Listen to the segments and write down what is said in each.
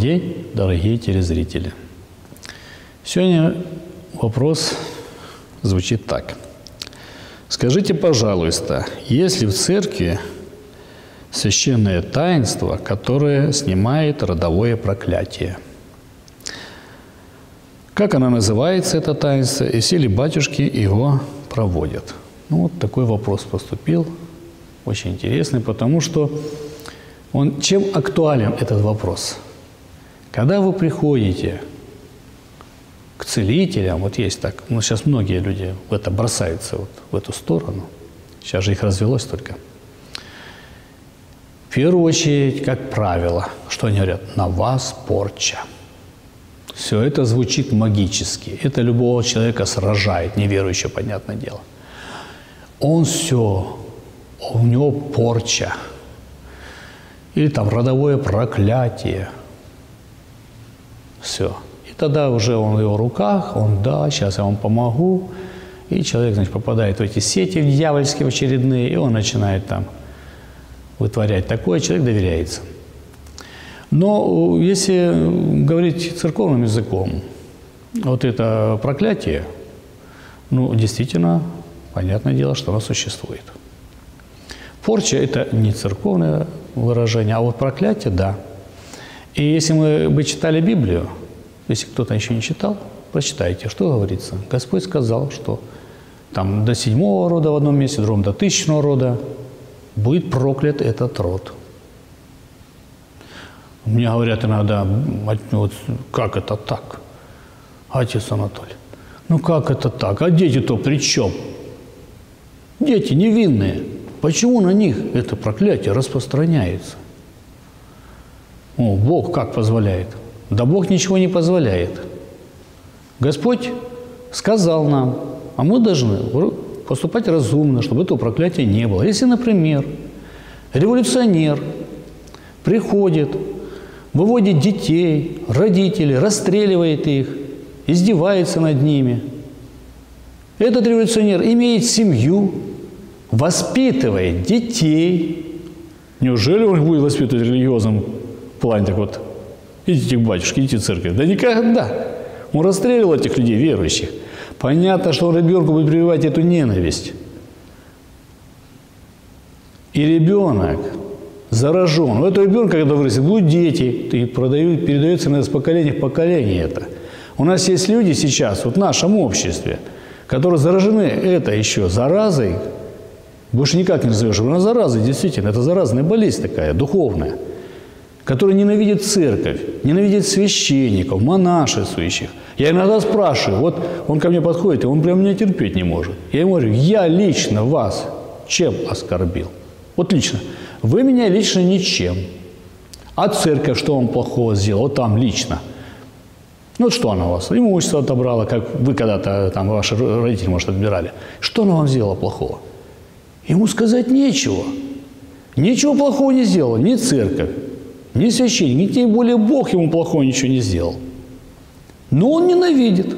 день, дорогие телезрители! Сегодня вопрос звучит так. Скажите, пожалуйста, есть ли в церкви священное таинство, которое снимает родовое проклятие? Как оно называется, это таинство, и все ли батюшки его проводят? Ну, вот такой вопрос поступил, очень интересный, потому что чем актуален этот вопрос? Когда вы приходите к целителям, вот есть так, ну, сейчас многие люди в это бросаются, вот в эту сторону, сейчас же их развелось только. В первую очередь, как правило, что они говорят? На вас порча. Все это звучит магически. Это любого человека сражает, неверующего, понятное дело. У него порча. Или там родовое проклятие. Все. И тогда уже он в его руках, да, сейчас я вам помогу. И человек, значит, попадает в эти сети дьявольские очередные, и он начинает там вытворять такое, человек доверяется. Но если говорить церковным языком, вот это проклятие, ну, действительно, понятное дело, что оно существует. Порча – это не церковное выражение, а вот проклятие – да. И если мы бы читали Библию, если кто-то еще не читал, прочитайте, что говорится. Господь сказал, что там до 7-го рода в одном месте, в другом до 1000-го рода будет проклят этот род. Мне говорят иногда, вот как это так, отец Анатолий? Ну как это так? А дети-то при чем? Дети невинные. Почему на них это проклятие распространяется? Бог как позволяет? Да Бог ничего не позволяет. Господь сказал нам, а мы должны поступать разумно, чтобы этого проклятия не было. Если, например, революционер приходит, выводит детей, родителей, расстреливает их, издевается над ними. Этот революционер имеет семью, воспитывает детей. Неужели он будет воспитывать в религиозном плане? Так вот, идите к батюшке, идите в церковь. Да никогда. Он расстреливал этих людей, верующих. Понятно, что он ребенку будет прививать эту ненависть. И ребенок заражен. У этого ребенка, когда вырастет, будут дети, и передается с поколения в поколение это. У нас есть люди сейчас, вот в нашем обществе, которые заражены это еще заразой, больше никак не назовешь. У нас зараза, действительно, это заразная болезнь такая, духовная, которая ненавидит церковь, ненавидит священников, монашествующих. Я иногда спрашиваю, вот он ко мне подходит, и он прям меня терпеть не может. Я ему говорю, я лично вас чем оскорбил? Вот лично. Вы меня лично ничем. А церковь, что вам плохого сделала? Вот там лично. Ну, вот что она у вас? Имущество отобрала, как вы когда-то, там, ваши родители, может, отбирали. Что она вам сделала плохого? Ему сказать нечего. Ничего плохого не сделала. Ни церковь, ни священник, ни тем более Бог ему плохого ничего не сделал. Но он ненавидит.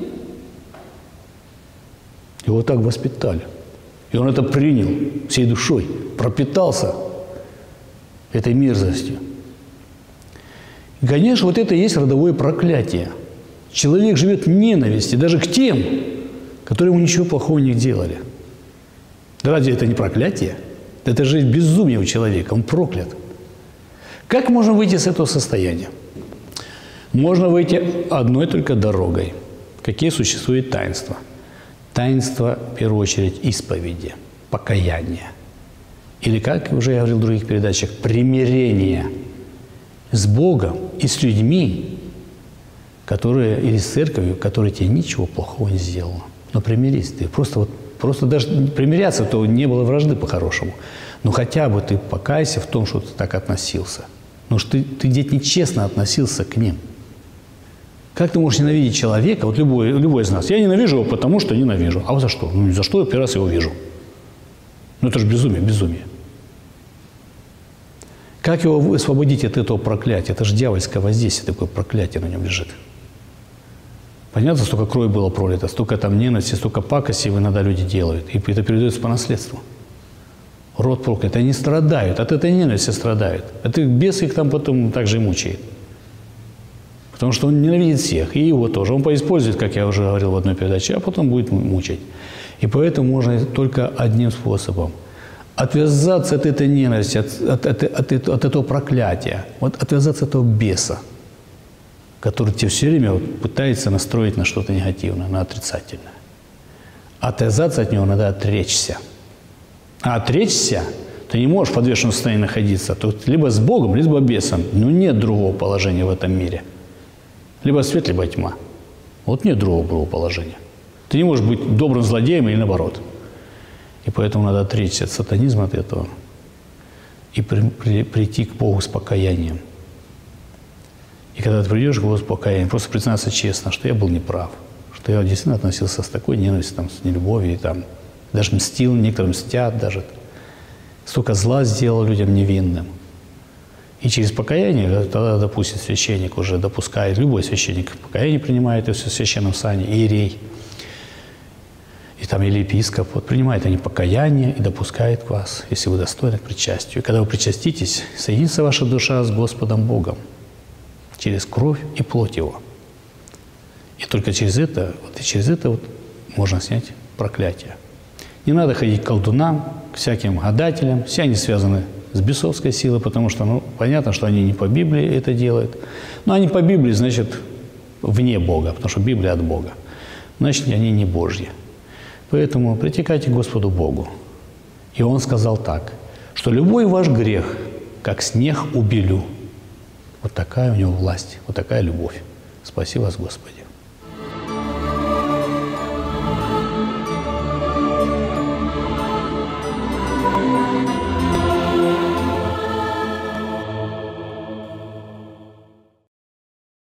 Его так воспитали. И он это принял всей душой, пропитался этой мерзостью. И, конечно, вот это и есть родовое проклятие. Человек живет в ненависти даже к тем, которые ему ничего плохого не делали. Да разве это не проклятие? Это же безумие у человека, он проклят. Как можно выйти из этого состояния? Можно выйти одной только дорогой. Какие существуют таинства? Таинство, в первую очередь, исповеди, покаяния. Или, как уже я говорил в других передачах, примирение с Богом и с людьми, которые, или с церковью, которая тебе ничего плохого не сделала. Но примирись ты. Просто даже примиряться, то не было вражды по-хорошему. Но хотя бы ты покайся в том, что ты так относился. Потому что ты где-то нечестно относился к ним. Как ты можешь ненавидеть человека, вот любой из нас? Я ненавижу его, потому что ненавижу. А вот за что? Ну, за что я первый раз его вижу? Ну, это же безумие. Как его освободить от этого проклятия? Это же дьявольское воздействие, такое проклятие на нем лежит. Понятно, столько крови было пролито, столько там ненависти, столько пакости иногда люди делают. И это передается по наследству. Род проклят. Они страдают, от этой ненависти страдают. Это бес их там потом также и мучает. Потому что он ненавидит всех, и его тоже. Он поиспользует, как я уже говорил в одной передаче, а потом будет мучить. И поэтому можно только одним способом. Отвязаться от этой ненависти, от этого проклятия, вот отвязаться от этого беса, который тебе все время вот пытается настроить на что-то негативное, на отрицательное. Отвязаться от него надо отречься. А отречься ты не можешь в подвешенном состоянии находиться. Тут либо с Богом, либо с бесом. Но нет другого положения в этом мире. Либо свет, либо тьма. Вот нет другого положения. Ты не можешь быть добрым злодеем или наоборот. И поэтому надо отречься от сатанизма, от этого, и прийти к Богу с покаянием. И когда ты придешь к Богу с покаянием, просто признаться честно, что я был неправ, что я действительно относился с такой ненавистью, там, с нелюбовью, там, даже мстил, некоторым мстят даже. Столько зла сделал людям невинным. И через покаяние, тогда, допустим, священник уже допускает, любой священник покаяние принимает, и все в священном сане, иерей, и там или епископ, вот, принимает они покаяние и допускает вас, если вы достойны к причастию. И когда вы причаститесь, соединится ваша душа с Господом Богом через кровь и плоть Его. И только через это можно снять проклятие. Не надо ходить к колдунам, к всяким гадателям. Все они связаны с бесовской силой, потому что, понятно, что они не по Библии это делают. Но они по Библии, значит, вне Бога, потому что Библия от Бога. Значит, они не Божьи. Поэтому притекайте к Господу Богу. И Он сказал так, что любой ваш грех, как снег убелю. Вот такая у Него власть, вот такая любовь. Спаси вас, Господи.